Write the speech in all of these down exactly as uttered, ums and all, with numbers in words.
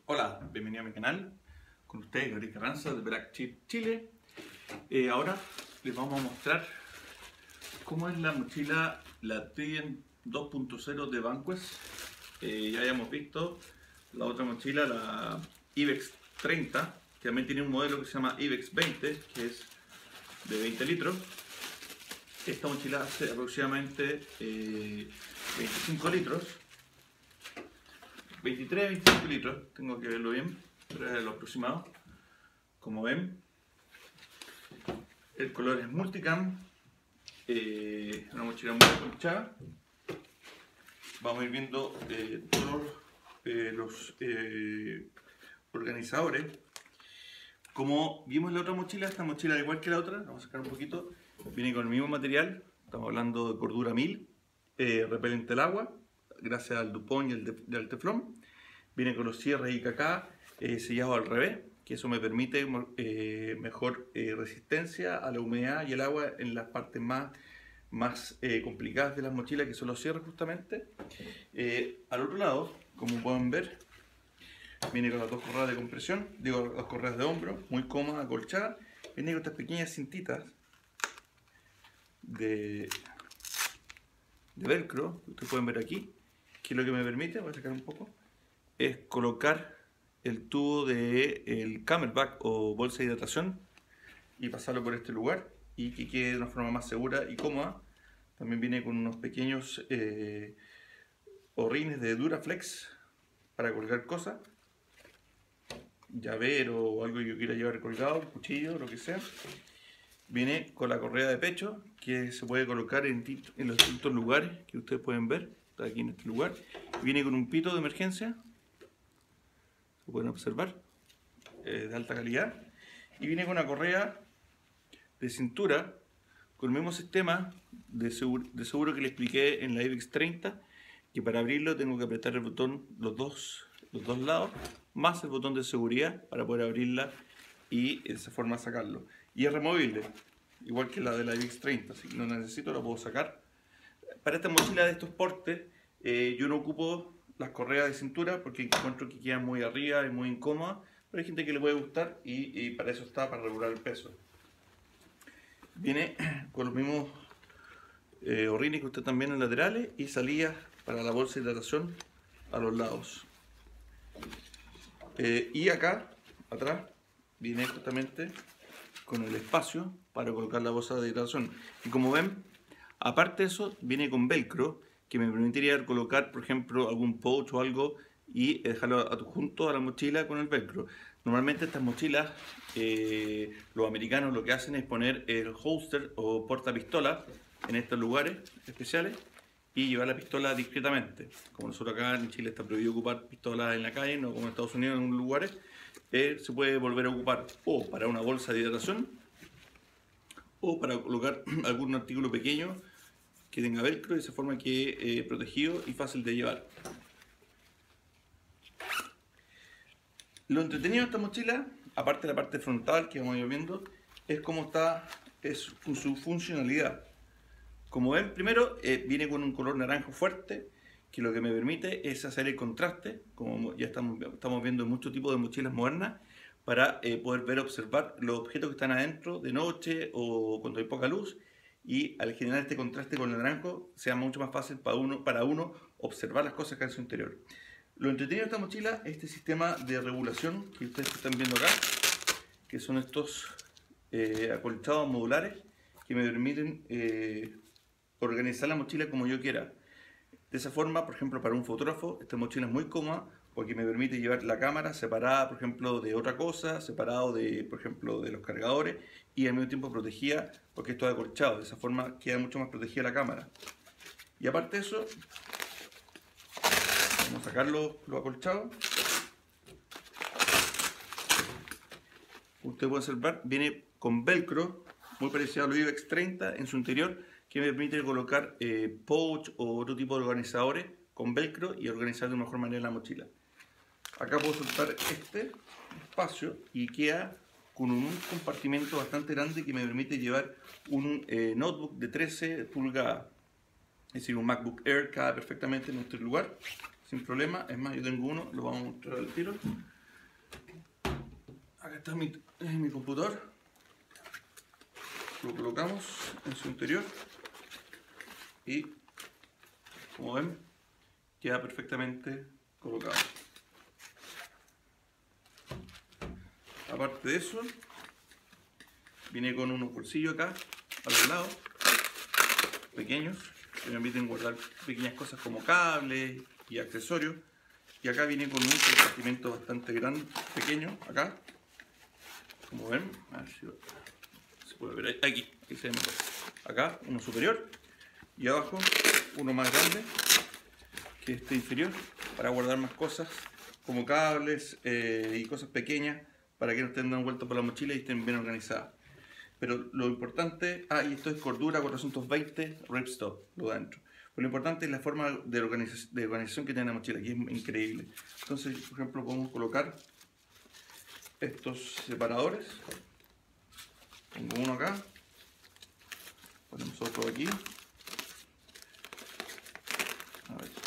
Hola, bienvenido a mi canal. Con ustedes, Gabriel Carranza de Black Chip Chile. Eh, ahora les vamos a mostrar cómo es la mochila, la Trident dos punto cero de Vanquest. Eh, ya habíamos visto la otra mochila, la Ibex treinta, que también tiene un modelo que se llama Ibex veinte, que es de veinte litros. Esta mochila hace aproximadamente eh, veinticinco litros. veintitrés a veinticinco litros, tengo que verlo bien, pero es lo aproximado. Como ven, el color es multicam, eh, una mochila muy acolchada. Vamos a ir viendo eh, todos eh, los eh, organizadores. Como vimos en la otra mochila, esta mochila, al igual que la otra, vamos a sacar un poquito, viene con el mismo material. Estamos hablando de cordura mil, eh, repelente al agua, gracias al Dupont y al, de, y al teflón. Viene con los cierres I K K eh, sellados al revés, que eso me permite eh, mejor eh, resistencia a la humedad y el agua en las partes más, más eh, complicadas de las mochilas, que son los cierres justamente. Eh, al otro lado, como pueden ver, viene con las dos correas de compresión, digo, las correas de hombro, muy cómoda, acolchada. Viene con estas pequeñas cintitas de, de velcro, que ustedes pueden ver aquí, que es lo que me permite, voy a sacar un poco, es colocar el tubo del camelback o bolsa de hidratación y pasarlo por este lugar y que quede de una forma más segura y cómoda. También viene con unos pequeños eh, horrines de Duraflex para colgar cosas, llavero o algo que yo quiera llevar colgado, un cuchillo, lo que sea. Viene con la correa de pecho que se puede colocar en, en los distintos lugares que ustedes pueden ver, está aquí en este lugar. Viene con un pito de emergencia, lo pueden observar, eh, de alta calidad, y viene con una correa de cintura con el mismo sistema de seguro, de seguro que le expliqué en la Ibex treinta, que para abrirlo tengo que apretar el botón los dos, los dos lados más el botón de seguridad para poder abrirla y de esa forma sacarlo, y es removible igual que la de la Ibex treinta, así que no necesito, la puedo sacar. Para esta mochila de estos portes eh, yo no ocupo las correas de cintura porque encuentro que quedan muy arriba y muy incómodas, pero hay gente que le puede gustar y, y para eso está, para regular el peso. Viene con los mismos eh, horrines que ustedes están viendo en laterales y salidas para la bolsa de hidratación a los lados. Eh, y acá, atrás, viene justamente con el espacio para colocar la bolsa de hidratación. Y como ven, aparte de eso, viene con velcro, que me permitiría colocar, por ejemplo, algún pouch o algo y dejarlo adjunto a la mochila con el velcro. Normalmente estas mochilas, eh, los americanos lo que hacen es poner el holster o portapistola en estos lugares especiales y llevar la pistola discretamente. Como nosotros acá en Chile está prohibido ocupar pistolas en la calle, no como en Estados Unidos en algunos lugares, eh, se puede volver a ocupar o para una bolsa de hidratación o para colocar algún artículo pequeño que tenga velcro, de esa forma que eh, protegido y fácil de llevar. Lo entretenido de esta mochila, aparte de la parte frontal que vamos a ir viendo, es cómo está es su funcionalidad. Como ven, primero eh, viene con un color naranjo fuerte, que lo que me permite es hacer el contraste, como ya estamos, estamos viendo en muchos tipos de mochilas modernas, para eh, poder ver, observar los objetos que están adentro de noche o cuando hay poca luz, y al generar este contraste con el naranjo sea mucho más fácil para uno, para uno observar las cosas que hay en su interior. Lo entretenido de esta mochila es este sistema de regulación que ustedes están viendo acá, que son estos eh, acolchados modulares que me permiten eh, organizar la mochila como yo quiera. De esa forma, por ejemplo, para un fotógrafo, esta mochila es muy cómoda porque me permite llevar la cámara separada, por ejemplo, de otra cosa, separado de, por ejemplo, de los cargadores, y al mismo tiempo protegida porque esto es acolchado. De esa forma queda mucho más protegida la cámara. Y aparte de eso, vamos a sacar los, los acolchados. Usted puede observar, viene con velcro, muy parecido a los Ibex treinta en su interior, que me permite colocar eh, pouch o otro tipo de organizadores con velcro y organizar de mejor manera la mochila. Acá puedo soltar este espacio y queda con un compartimento bastante grande que me permite llevar un eh, notebook de trece pulgadas, es decir, un MacBook Air, cabe perfectamente en nuestro lugar sin problema. Es más, yo tengo uno, lo vamos a mostrar al tiro. Acá está mi, mi computador. Lo colocamos en su interior y, como ven, queda perfectamente colocado. Aparte de eso, viene con unos bolsillos acá a los lados, pequeños, que me permiten guardar pequeñas cosas como cables y accesorios. Y acá viene con un compartimento bastante grande, pequeño, acá, como ven, a ver si se puede ver aquí, aquí se ve mejor. Acá uno superior y abajo uno más grande que este inferior, para guardar más cosas como cables eh, y cosas pequeñas, para que no estén dando vueltas por la mochila y estén bien organizadas. Pero lo importante, ah, y esto es cordura cuatrocientos veinte ripstop, lo de adentro. Pero lo importante es la forma de, organización, de organización que tiene la mochila, que es increíble. Entonces, por ejemplo, podemos colocar estos separadores. Pongo uno acá, ponemos otro aquí. A ver.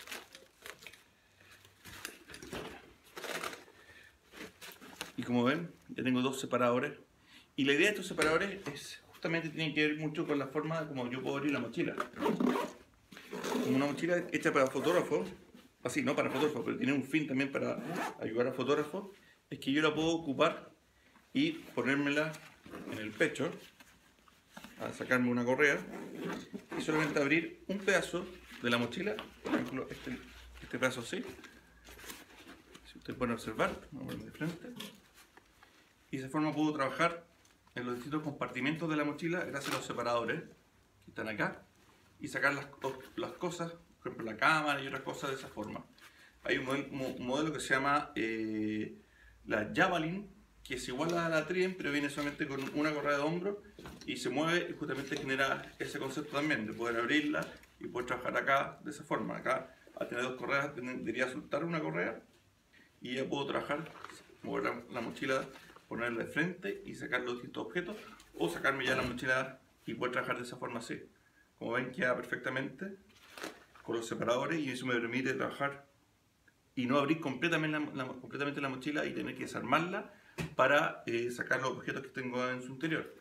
Y como ven, ya tengo dos separadores. Y la idea de estos separadores es justamente tiene que ver mucho con la forma como yo puedo abrir la mochila. Como una mochila hecha para fotógrafos, así no para fotógrafos, pero tiene un fin también para ayudar a fotógrafos, es que yo la puedo ocupar y ponérmela en el pecho, a sacarme una correa y solamente abrir un pedazo de la mochila, por ejemplo este, este pedazo así, si ustedes pueden observar, vamos a ver de frente, y de esa forma puedo trabajar en los distintos compartimentos de la mochila gracias a los separadores que están acá y sacar las, las cosas, por ejemplo la cámara y otras cosas de esa forma. Hay un modelo, un modelo que se llama eh, la Javelin, que es igual a la Trident, pero viene solamente con una correa de hombro y se mueve y justamente genera ese concepto también de poder abrirla y poder trabajar acá de esa forma. Acá, al tener dos correas, debería soltar una correa y ya puedo trabajar, mover la, la mochila, ponerla de frente y sacar los distintos objetos, o sacarme ya la mochila y poder trabajar de esa forma así. Como ven, queda perfectamente con los separadores y eso me permite trabajar y no abrir completamente la, la, completamente la mochila y tener que desarmarla para eh, sacar los objetos que tengo en su interior.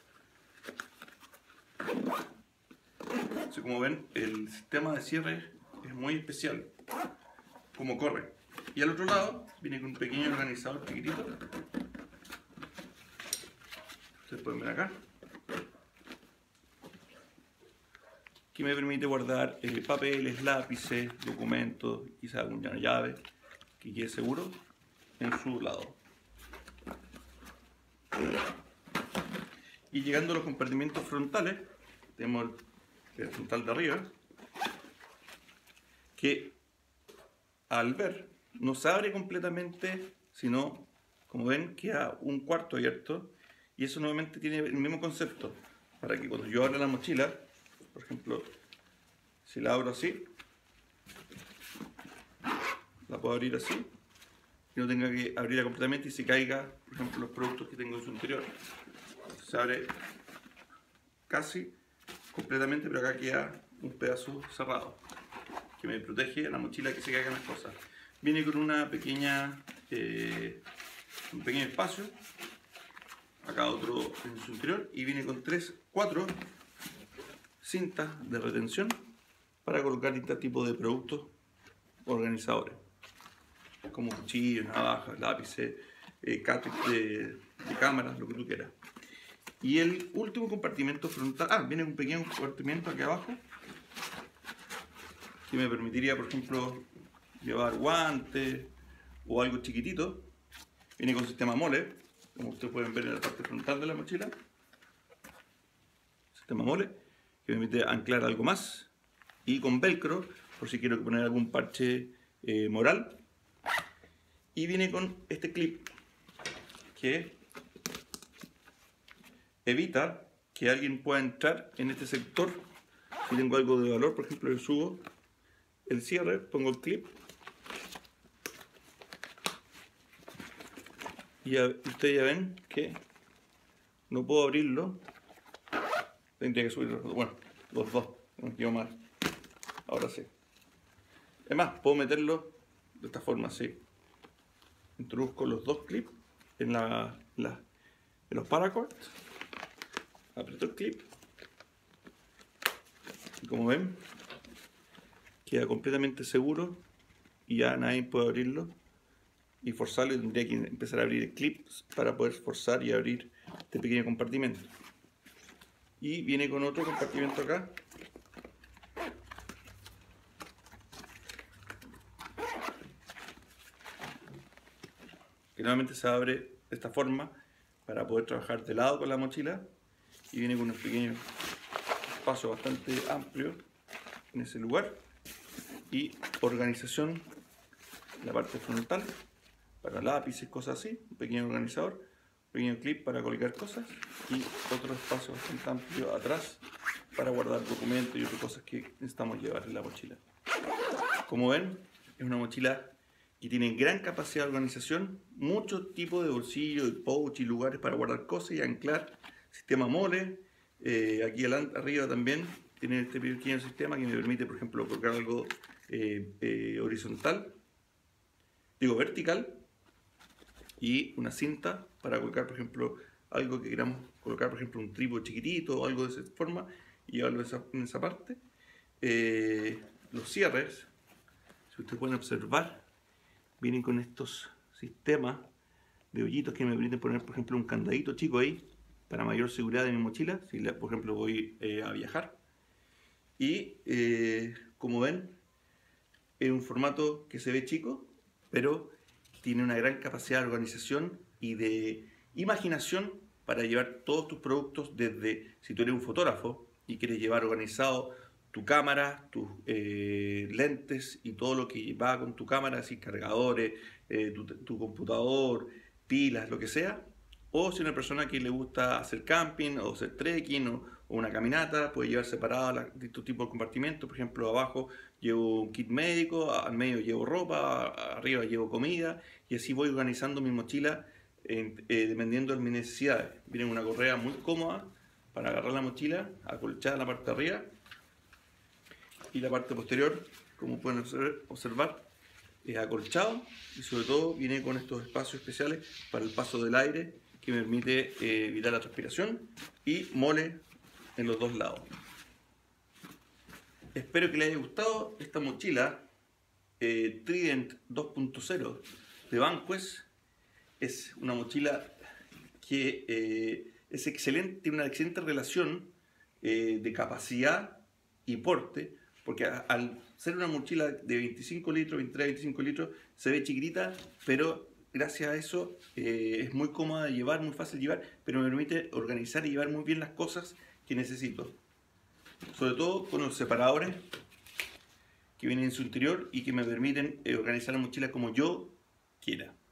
Así como ven, el sistema de cierre es muy especial, como corre. Y al otro lado viene con un pequeño organizador chiquitito. Ustedes pueden ver acá, que me permite guardar eh, papeles, lápices, documentos, quizás alguna llave que quede seguro en su lado. Y llegando a los compartimentos frontales, tenemos el frontal de arriba, que al ver no se abre completamente, sino, como ven, queda un cuarto abierto, y eso nuevamente tiene el mismo concepto, para que cuando yo abra la mochila, por ejemplo, si la abro así, la puedo abrir así, y no tenga que abrirla completamente y se caiga, por ejemplo, los productos que tengo en su interior. Se abre casi completamente, pero acá queda un pedazo cerrado que me protege la mochila que se caigan las cosas. Viene con una pequeña eh, un pequeño espacio, acá otro en su interior, y viene con tres, cuatro cintas de retención para colocar distintos tipos de productos organizadores, como cuchillos, navajas, lápices, eh, cartridges de, de cámaras, lo que tú quieras. Y el último compartimento frontal, ah, viene un pequeño compartimento aquí abajo que me permitiría, por ejemplo, llevar guantes o algo chiquitito. Viene con sistema mole, como ustedes pueden ver en la parte frontal de la mochila. Sistema mole, que me permite anclar algo más. Y con velcro, por si quiero poner algún parche eh, moral. Y viene con este clip, que evita que alguien pueda entrar en este sector. Si tengo algo de valor, por ejemplo, le subo el cierre, pongo el clip y ya, ustedes ya ven que no puedo abrirlo. Tendría que subirlo, bueno, los dos, no me quedo mal. Ahora sí. Es más, puedo meterlo de esta forma así. Introduzco los dos clips en, la, la, en los paracords, aprieto el clip y como ven queda completamente seguro y ya nadie puede abrirlo y forzarlo, y tendría que empezar a abrir el clip para poder forzar y abrir este pequeño compartimento. Y viene con otro compartimento acá que nuevamente se abre de esta forma para poder trabajar de lado con la mochila, y viene con un pequeño espacio bastante amplio en ese lugar y organización en la parte frontal para lápices, cosas así, un pequeño organizador, un pequeño clip para colgar cosas y otro espacio bastante amplio atrás para guardar documentos y otras cosas que necesitamos llevar en la mochila. Como ven, es una mochila que tiene gran capacidad de organización, muchos tipos de bolsillos, pouch y lugares para guardar cosas y anclar. Sistema mole, eh, aquí adelante, arriba también tiene este pequeño sistema que me permite, por ejemplo, colocar algo eh, eh, horizontal, digo vertical, y una cinta para colocar, por ejemplo, algo que queramos colocar, por ejemplo, un trípode chiquitito o algo de esa forma y llevarlo en esa, en esa parte. Eh, los cierres, si ustedes pueden observar, vienen con estos sistemas de hoyitos que me permiten poner, por ejemplo, un candadito chico ahí para mayor seguridad de mi mochila, si por ejemplo voy eh, a viajar. Y eh, como ven, es un formato que se ve chico, pero tiene una gran capacidad de organización y de imaginación para llevar todos tus productos, desde si tú eres un fotógrafo y quieres llevar organizado tu cámara, tus eh, lentes y todo lo que va con tu cámara, así cargadores, eh, tu, tu computador, pilas, lo que sea. O si una persona que le gusta hacer camping o hacer trekking o, o una caminata, puede llevar separados distintos tipos de compartimentos. Por ejemplo, abajo llevo un kit médico, al medio llevo ropa, arriba llevo comida, y así voy organizando mi mochila eh, eh, dependiendo de mis necesidades. Viene una correa muy cómoda para agarrar la mochila, acolchada en la parte de arriba, y la parte posterior, como pueden observar, es acolchado, y sobre todo viene con estos espacios especiales para el paso del aire que me permite eh, evitar la transpiración, y mole en los dos lados. Espero que les haya gustado esta mochila eh, Trident dos punto cero de Vanquest. Es una mochila que eh, es excelente, tiene una excelente relación eh, de capacidad y porte, porque al ser una mochila de veinticinco litros, veintitrés, veinticinco litros, se ve chiquitita, pero gracias a eso eh, es muy cómoda de llevar, muy fácil de llevar, pero me permite organizar y llevar muy bien las cosas que necesito. Sobre todo con los separadores que vienen en su interior y que me permiten eh, organizar la mochila como yo quiera.